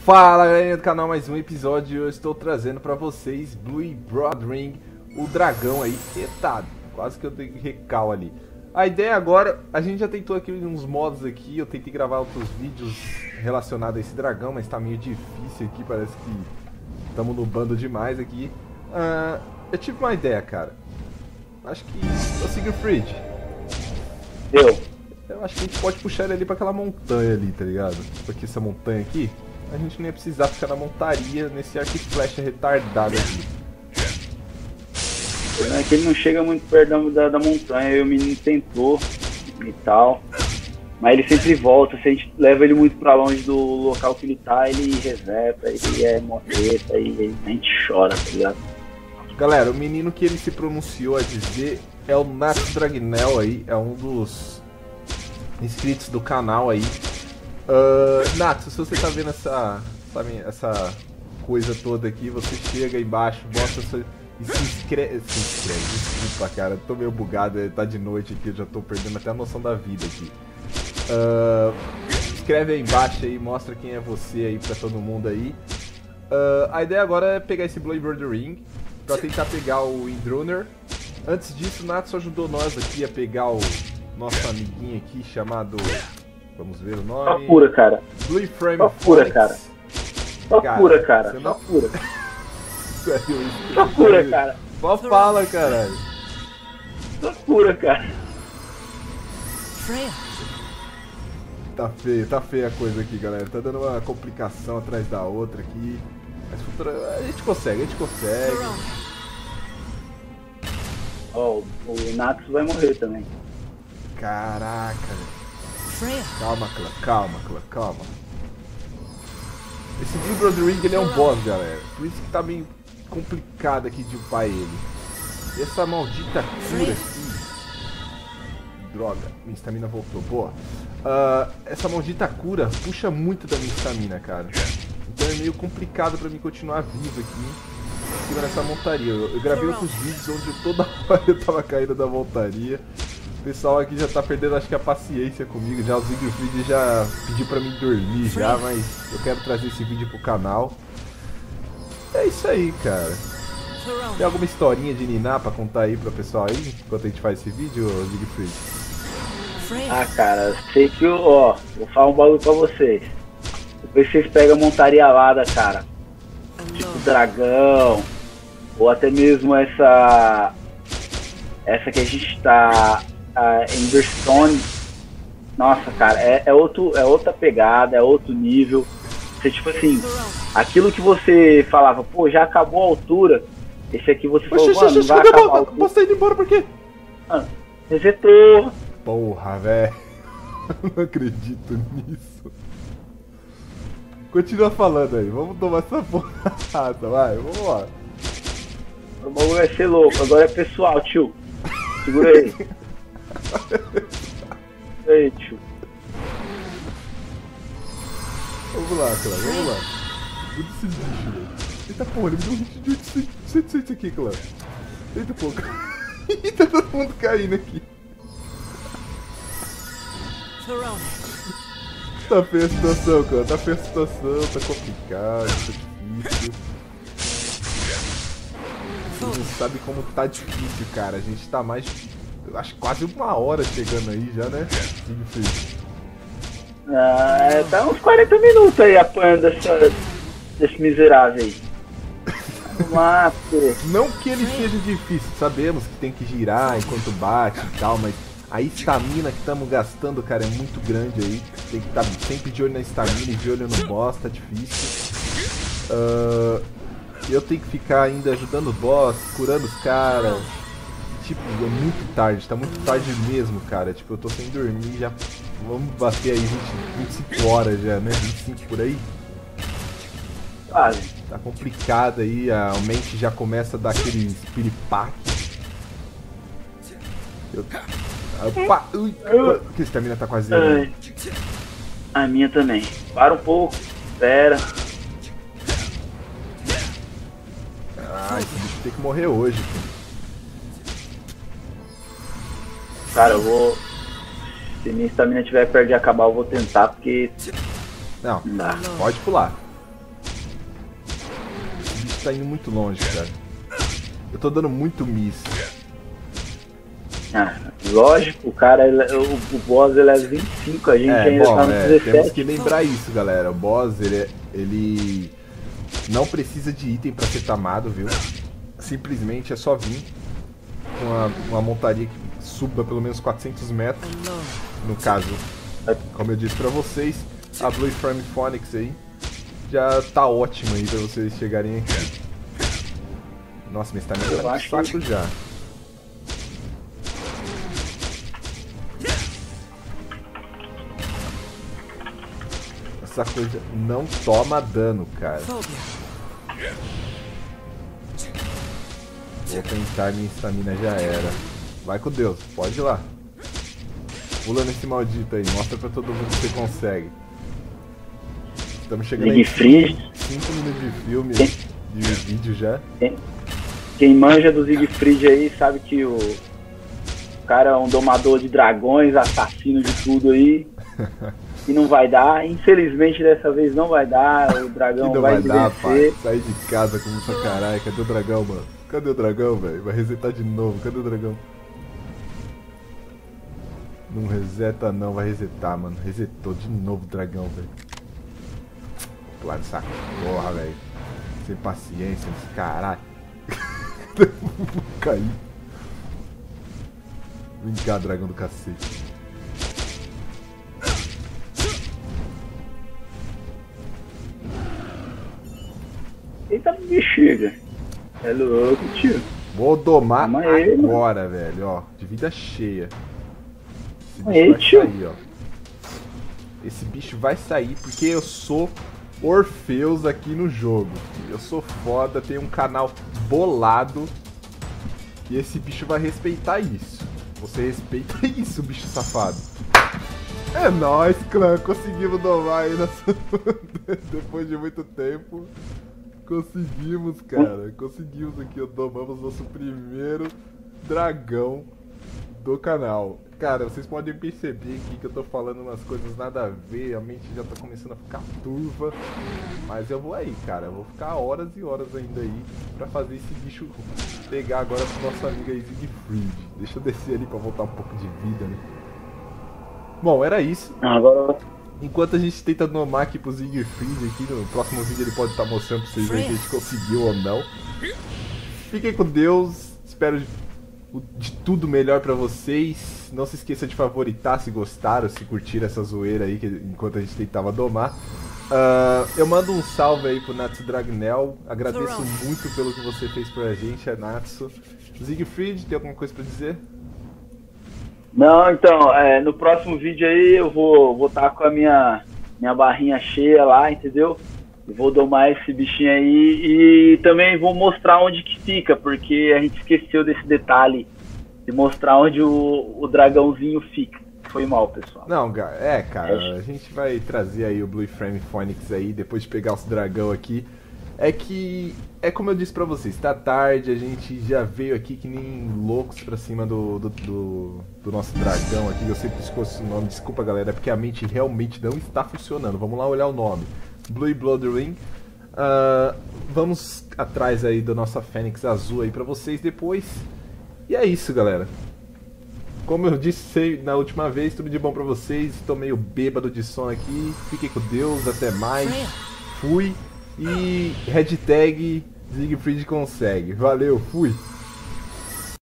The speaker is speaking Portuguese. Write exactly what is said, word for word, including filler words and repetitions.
Fala galerinha do canal, mais um episódio e eu estou trazendo pra vocês Blue Blood Ring, o dragão aí. Eita, quase que eu dei recal ali. A ideia agora, a gente já tentou aqui uns modos aqui, eu tentei gravar outros vídeos relacionados a esse dragão, mas tá meio difícil aqui, parece que estamos no bando demais aqui. Uh, eu tive uma ideia, cara. Acho que eu segui o Fridge. Eu. Eu acho que a gente pode puxar ele ali pra aquela montanha ali, tá ligado? Porque essa montanha aqui, a gente não ia precisar ficar na montaria nesse arco e flecha retardado aqui. É que ele não chega muito perto da, da montanha, aí o menino tentou e tal. Mas ele sempre volta, se a gente leva ele muito pra longe do local que ele tá, ele reseta, ele é morreta, e a gente chora, tá ligado? Galera, o menino que ele se pronunciou a dizer é o Nats Dragnel aí, é um dos inscritos do canal aí. Uh, Nats, se você tá vendo essa, sabe, essa coisa toda aqui, você chega aí embaixo, mostra sua, e se inscreve, se inscreve, desculpa cara, tô meio bugado, tá de noite aqui, eu já tô perdendo até a noção da vida aqui. Uh, escreve aí embaixo aí, mostra quem é você aí pra todo mundo aí. Uh, a ideia agora é pegar esse Blue Blood Ring pra tentar pegar o Windrunner. Antes disso, o Natsu ajudou nós aqui a pegar o nosso amiguinho aqui chamado... Vamos ver o nome. Só pura, cara. Blue Frame Só pura, cara. Só cara, pura, cara. Não... Só pura. Sério, Só pura, cara. Só fala, caralho. Só pura, cara. Freya. Tá feio, tá feia a coisa aqui, galera. Tá dando uma complicação atrás da outra aqui. Mas futura... a gente consegue, a gente consegue. Ó, oh, o Nax vai morrer também. Caraca, velho. Freya. Calma, clã, calma, clã, calma. Esse Blue Blood Ring ele é um boss, galera. Por isso que tá meio complicado aqui de upar ele. E essa maldita cura aqui. Droga, minha estamina voltou. Boa. Uh, essa maldita cura puxa muito da minha estamina, cara. Então é meio complicado pra mim continuar vivo aqui. Aqui nessa montaria. Eu, eu gravei outros vídeos onde eu, toda hora eu tava caindo da montaria. O pessoal aqui já tá perdendo, acho que a paciência comigo. Já o Siegfried já pediu pra mim dormir já, mas eu quero trazer esse vídeo pro canal. É isso aí, cara. Tem alguma historinha de Niná pra contar aí pro pessoal aí, enquanto a gente faz esse vídeo, Siegfried? Ah, cara, sei que eu, ó, vou falar um bagulho pra vocês. Depois vocês pegam a montaria alada, cara. Tipo dragão, ou até mesmo essa... Essa que a gente tá... A Emberstone, nossa, cara, é, é, outro, é outra pegada, é outro nível. Você, tipo assim, aquilo que você falava, pô, já acabou a altura, esse aqui você falou, mano, não vai acabar a altura. Você tá indo embora por quê? Ah, resetou. Porra, velho. Não acredito nisso. Continua falando aí, vamos tomar essa porrada, vai, vamos lá. O bagulho vai ser louco, agora é pessoal, tio. Segura aí. Aí, tio. Vamos lá, cara, vamos lá. Tudo esses bichos, velho. Eita porra, ele me deu um hit de oitocentos aqui, claro. Eita porra. Eita, todo mundo caindo aqui. Tá feia a situação, cara. Tá feia a situação, tá complicado, tá difícil. Vocês não sabem como tá difícil, cara. A gente tá mais... Eu acho quase uma hora chegando aí já, né? Ah, tá uns quarenta minutos aí apanhando essa, desse miserável aí. Vamos lá, pô. Não que ele seja difícil, sabemos que tem que girar enquanto bate e tal, mas a estamina que estamos gastando, cara, é muito grande aí. Tem que estar sempre de olho na estamina e de olho no boss, tá difícil. Uh, eu tenho que ficar ainda ajudando o boss, curando os caras. Tipo, é muito tarde, tá muito tarde mesmo, cara. Tipo, eu tô sem dormir já. Vamos bater aí vinte, vinte e cinco horas já, né? vinte e cinco por aí. Quase. Tá complicado aí, a mente já começa a dar aquele piripaque. Eu... Opa! Ui, que estamina tá quase zero. A minha também. Para um pouco, espera. Ah, esse bicho tem que morrer hoje, cara. Cara, eu vou... Se minha estamina tiver perto de acabar, eu vou tentar, porque... Não, Não dá. pode pular. gente tá indo muito longe, cara. Eu tô dando muito miss. Ah, lógico, o cara, o, o boss ele é vinte e cinco, a gente é, ainda bom, tá no é, dezessete. temos que lembrar isso, galera. O boss, ele, ele não precisa de item pra ser tamado, viu? Simplesmente é só vir com uma, uma montaria que suba pelo menos quatrocentos metros. No caso, como eu disse pra vocês, a Blue Frame Phoenix aí já tá ótima aí pra vocês chegarem aqui. Nossa, minha estamina tá no saco que... já. Essa coisa não toma dano, cara. Vou tentar, minha estamina já era. Vai com Deus, pode ir lá. Pula nesse maldito aí, mostra pra todo mundo que você consegue. Estamos chegando em cinco minutos de filme, de vídeo já. Quem manja do Siegfried aí sabe que o cara é um domador de dragões, assassino de tudo aí. E não vai dar, infelizmente dessa vez não vai dar, o dragão não vai, vai dar, vencer. pai. Sai de casa com essa caralho, cadê o dragão, mano? Cadê o dragão, velho? Vai resetar de novo, cadê o dragão? Não reseta não, vai resetar, mano. Resetou de novo o dragão, velho. Pular dessa porra, velho. Sem paciência, esse caralho. Vou cair. Vem cá, dragão do cacete. Eita bexiga. É louco, tio. Vou domar aí, agora, mano. Velho, ó. De vida cheia. Esse bicho aí, vai tio. sair, ó. Esse bicho vai sair porque eu sou Orpheus aqui no jogo. Eu sou foda, tenho um canal bolado. E esse bicho vai respeitar isso. Você respeita isso, bicho safado. É nóis, clã. Conseguimos domar aí nessa... depois de muito tempo. Conseguimos, cara. Conseguimos aqui, ó, domamos nosso primeiro dragão do canal. Cara, vocês podem perceber aqui que eu tô falando umas coisas nada a ver, a mente já tá começando a ficar turva. Mas eu vou aí, cara. Eu vou ficar horas e horas ainda aí pra fazer esse bicho pegar agora pro nosso amigo aí, Siegfried. Deixa eu descer ali pra voltar um pouco de vida, né? Bom, era isso. Agora... Enquanto a gente tenta domar aqui pro Siegfried aqui, no próximo vídeo ele pode estar mostrando pra vocês verem se a gente conseguiu ou não. Fiquem com Deus, espero de, de tudo melhor pra vocês. Não se esqueça de favoritar se gostaram, se curtiram essa zoeira aí que, enquanto a gente tentava domar. Uh, eu mando um salve aí pro Natsu Dragnel, agradeço muito pelo que você fez pra gente, Natsu. Siegfried, tem alguma coisa pra dizer? Não, então, é, no próximo vídeo aí eu vou vou estar com a minha, minha barrinha cheia lá, entendeu? Eu vou domar esse bichinho aí e também vou mostrar onde que fica, porque a gente esqueceu desse detalhe de mostrar onde o, o dragãozinho fica. Foi mal, pessoal. Não, é, cara, a gente vai trazer aí o Blue Frame Phoenix aí, depois de pegar os dragão aqui. É que, é como eu disse pra vocês, tá tarde, a gente já veio aqui que nem loucos pra cima do, do, do, do nosso dragão aqui. Eu sempre esqueço o nome, desculpa galera, é porque a mente realmente não está funcionando. Vamos lá olhar o nome. Blue Blood Ring. Uh, vamos atrás aí da nossa Fênix azul aí pra vocês depois. E é isso, galera. Como eu disse na última vez, tudo de bom pra vocês. Tô meio bêbado de som aqui. Fiquem com Deus, até mais. Fui. E hashtag Siegfried consegue. Valeu, fui!